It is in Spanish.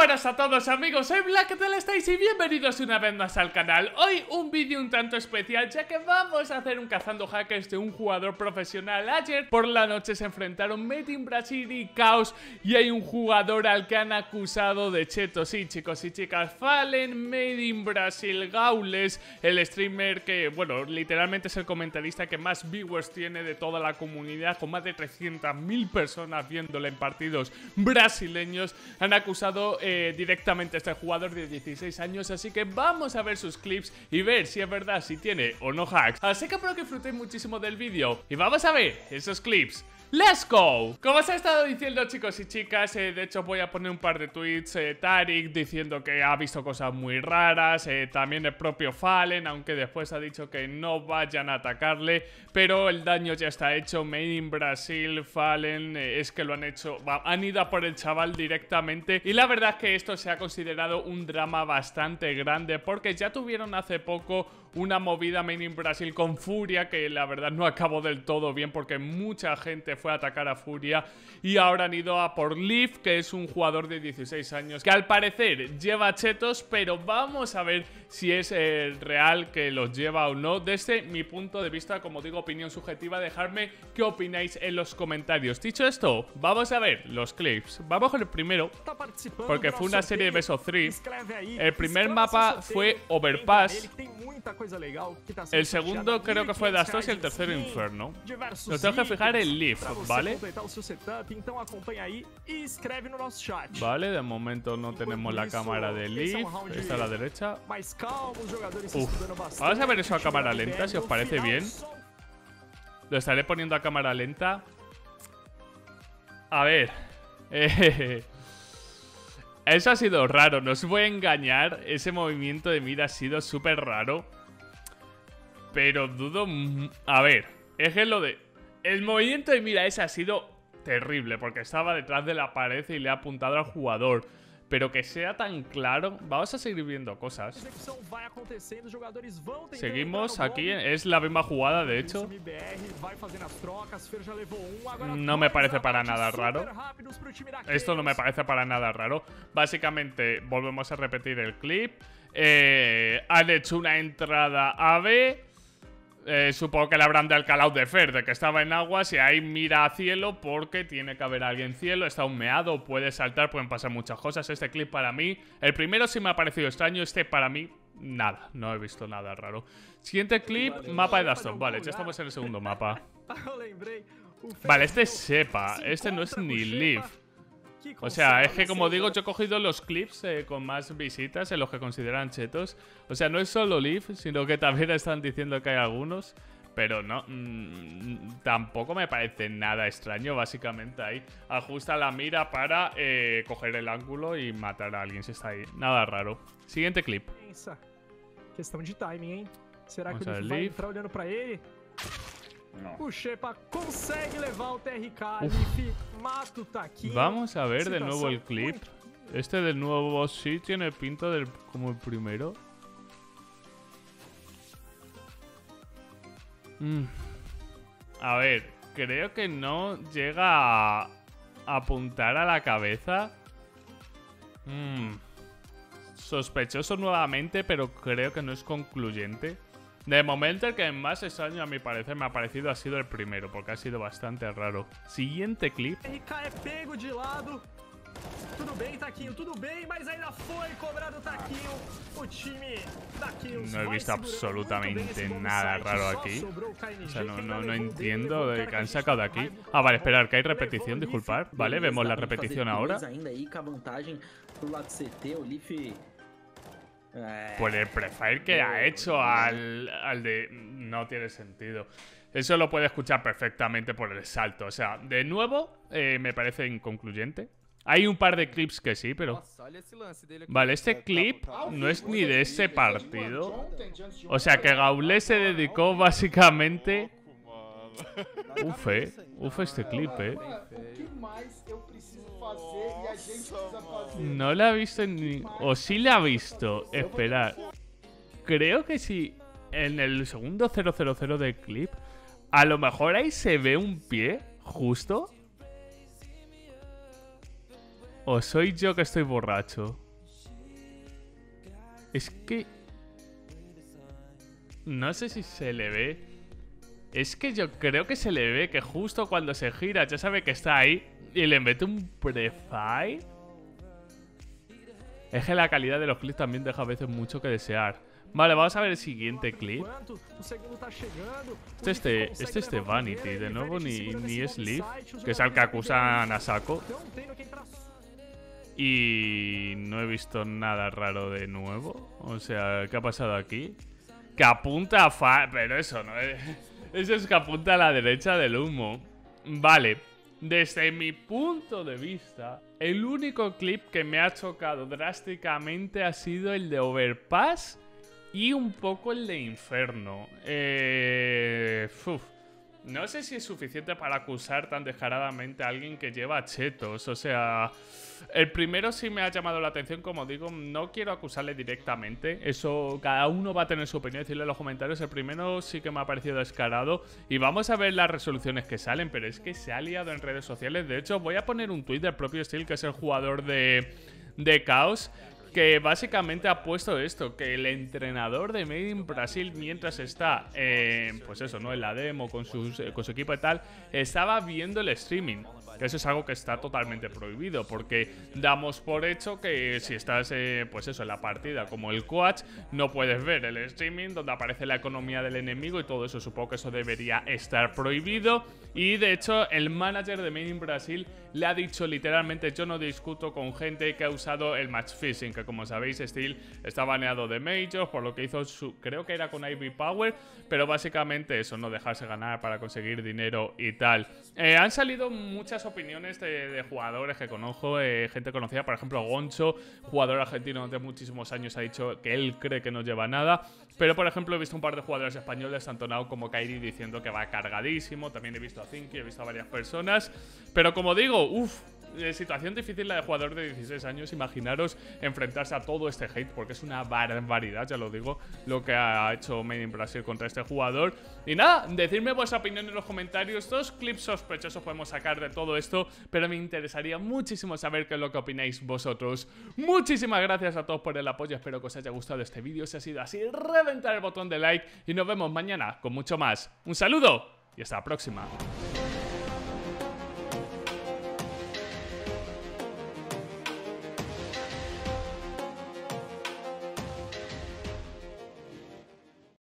buenas a todos amigos, soy Black, ¿qué tal estáis? Y bienvenidos una vez más al canal. Hoy un vídeo un tanto especial, ya que vamos a hacer un cazando hackers de un jugador profesional. Ayer por la noche se enfrentaron Made in Brasil y Caos, y hay un jugador al que han acusado de chetos. Sí, chicos y chicas, Fallen, Made in Brasil, Gaules, el streamer que, bueno, literalmente es el comentarista que más viewers tiene de toda la comunidad, con más de 300.000 personas viéndole en partidos brasileños. Han acusado directamente a este jugador de 16 años, así que vamos a ver sus clips y ver si es verdad, si tiene o no hacks. Así que espero que disfrutéis muchísimo del vídeo y vamos a ver esos clips. ¡Let's go! Como os he estado diciendo, chicos y chicas, de hecho voy a poner un par de tweets. Tarik diciendo que ha visto cosas muy raras, también el propio Fallen, aunque después ha dicho que no vayan a atacarle, pero el daño ya está hecho. Made in Brasil, Fallen, es que lo han hecho, han ido a por el chaval directamente, y la verdad es que esto se ha considerado un drama bastante grande, porque ya tuvieron hace poco una movida Made in Brasil con Furia, que la verdad no acabó del todo bien, porque mucha gente fue a atacar a Furia, y ahora han ido a por Leaf, que es un jugador de 16 años que al parecer lleva chetos, pero vamos a ver si es real que los lleva o no. Desde mi punto de vista, como digo, opinión subjetiva, dejadme qué opináis en los comentarios. Dicho esto, vamos a ver los clips. Vamos con el primero, porque fue una serie de Best of 3. El primer mapa fue Overpass, el segundo creo que fue Dastos y el tercero Inferno. Nos tenemos que fijar en Leaf, ¿vale? Vale, de momento no tenemos la cámara de Leaf. Está a la derecha. Vamos a ver eso a cámara lenta, si os parece bien. Lo estaré poniendo a cámara lenta. A ver. Eso ha sido raro, no os voy a engañar. Ese movimiento de mira ha sido súper raro, pero dudo... A ver, es que lo de... El movimiento de mira ese ha sido terrible, porque estaba detrás de la pared y le ha apuntado al jugador. Pero que sea tan claro... Vamos a seguir viendo cosas. Seguimos aquí, es la misma jugada de hecho. No me parece para nada raro. Esto no me parece para nada raro. Básicamente, volvemos a repetir el clip. Han hecho una entrada a B. Supongo que le habrán decalado de Fer, de que estaba en aguas, y ahí mira a cielo porque tiene que haber alguien en cielo. Está humeado, puede saltar, pueden pasar muchas cosas. Este clip para mí, el primero sí me ha parecido extraño, este para mí, nada, no he visto nada raro. Siguiente clip, mapa de Daston. Vale, ya estamos en el segundo mapa. Vale, este es Sepa, este no es ni Leaf. O sea, es que como digo, yo he cogido los clips con más visitas en los que consideran chetos. O sea, no es solo Leaf, sino que también están diciendo que hay algunos. Pero no, tampoco me parece nada extraño. Básicamente ahí ajusta la mira para coger el ángulo y matar a alguien si está ahí. Nada raro. Siguiente clip. Questão de timing, hein? Será Vamos que o Leaf vai entrar olhando pra ele? No. O Shepa consegue levar o TRK. Leaf mata o Taquinho. Vamos a ver de nuevo el clip. Este de nuevo sí tiene pinta del, como el primero. A ver, creo que no llega a apuntar a la cabeza. Sospechoso nuevamente, pero creo que no es concluyente. De momento el que más extraño a mi parecer me ha parecido ha sido el primero, porque ha sido bastante raro. Siguiente clip. TRK é pego de lado. Tudo bem, Taquinho, tudo bem, mas ainda foi cobrado o Taquinho. O time Taquinho. No he visto absolutamente nada raro aquí. O sea, no entiendo de que han sacado de aquí. Ah, vale, esperar, que hay repetición, disculpad. Vale, vemos la repetición ahora. Pues el prefire que ha hecho al de... No tiene sentido. Eso lo puede escuchar perfectamente por el salto. O sea, de nuevo, me parece inconcluyente. Hay un par de clips que sí, pero... Vale, este clip no es ni de ese partido. O sea, que Gaules se dedicó básicamente... Uf, este clip, No la ha visto ni... O sí la ha visto. Esperad. Creo que sí. En el segundo 000 del clip, a lo mejor ahí se ve un pie, justo. ¿O soy yo que estoy borracho? Es que... no sé si se le ve. Es que yo creo que se le ve que justo cuando se gira ya sabe que está ahí y le mete un prefire. Es que la calidad de los clips también deja a veces mucho que desear. Vale, vamos a ver el siguiente clip. Este es de Vanity, de nuevo ni es Leaf, que es al que acusan a saco. Y no he visto nada raro de nuevo. O sea, ¿qué ha pasado aquí? Que apunta a pero eso no es... Eso es que apunta a la derecha del humo. Vale, desde mi punto de vista, el único clip que me ha chocado drásticamente ha sido el de Overpass y un poco el de Inferno. No sé si es suficiente para acusar tan descaradamente a alguien que lleva chetos. O sea, el primero sí me ha llamado la atención. Como digo, no quiero acusarle directamente. Eso, cada uno va a tener su opinión, decirle en los comentarios. El primero sí que me ha parecido descarado. Y vamos a ver las resoluciones que salen. Pero es que se ha liado en redes sociales. De hecho, voy a poner un tuit del propio Steel, que es el jugador de Chaos, que básicamente ha puesto esto, que el entrenador de Made in Brasil, mientras está, pues eso, ¿no? En la demo con su equipo y tal, estaba viendo el streaming. Que eso es algo que está totalmente prohibido, porque damos por hecho que si estás, pues eso, en la partida como el coach, no puedes ver el streaming donde aparece la economía del enemigo y todo eso. Supongo que eso debería estar prohibido. Y de hecho, el manager de Made in Brasil le ha dicho literalmente: yo no discuto con gente que ha usado el match fishing, que como sabéis, Steel está baneado de Majors por lo que hizo creo que era con Ivy Power, pero básicamente eso, no dejarse ganar para conseguir dinero y tal. Han salido muchas opiniones de jugadores que conozco, gente conocida, por ejemplo Goncho, jugador argentino de muchísimos años, ha dicho que él cree que no lleva nada. Pero por ejemplo he visto un par de jugadores españoles, tanto Nao como Kairi, diciendo que va cargadísimo. También he visto a Zinky, he visto a varias personas. Pero como digo, situación difícil la de jugador de 16 años. Imaginaros enfrentarse a todo este hate, porque es una barbaridad, ya lo digo, lo que ha hecho Made in Brasil contra este jugador. Y nada, decidme vuestra opinión en los comentarios. 2 clips sospechosos podemos sacar de todo esto, pero me interesaría muchísimo saber qué es lo que opináis vosotros. Muchísimas gracias a todos por el apoyo, espero que os haya gustado este vídeo. Si ha sido así, reventar el botón de like y nos vemos mañana con mucho más. Un saludo y hasta la próxima.